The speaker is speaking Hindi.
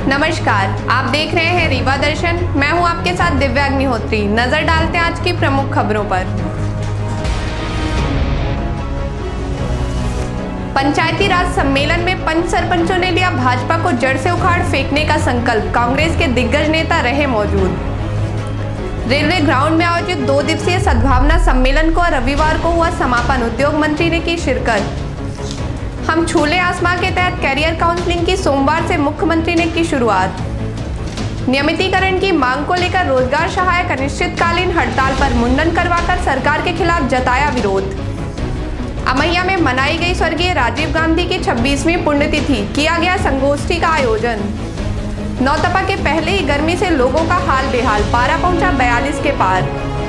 नमस्कार, आप देख रहे हैं रीवा दर्शन। मैं हूं आपके साथ दिव्या अग्निहोत्री। नजर डालते हैं आज की प्रमुख खबरों पर। पंचायती राज सम्मेलन में पंच सरपंचों ने लिया भाजपा को जड़ से उखाड़ फेंकने का संकल्प। कांग्रेस के दिग्गज नेता रहे मौजूद। रेलवे ग्राउंड में आयोजित 2 दिवसीय सद्भावना सम्मेलन को रविवार को हुआ समापन। उद्योग मंत्री ने की शिरकत। हम छूले आसमां के तहत कैरियर काउंसलिंग की सोमवार से मुख्यमंत्री ने की शुरुआत। नियमितीकरण की मांग को लेकर रोजगार सहायक अनिश्चितकालीन हड़ताल पर। मुंडन करवाकर सरकार के खिलाफ जताया विरोध। अमैया में मनाई गई स्वर्गीय राजीव गांधी की 26वीं पुण्यतिथि। किया गया संगोष्ठी का आयोजन। नौतपा के पहले ही गर्मी से लोगों का हाल बेहाल। पारा पहुंचा 42 के पार।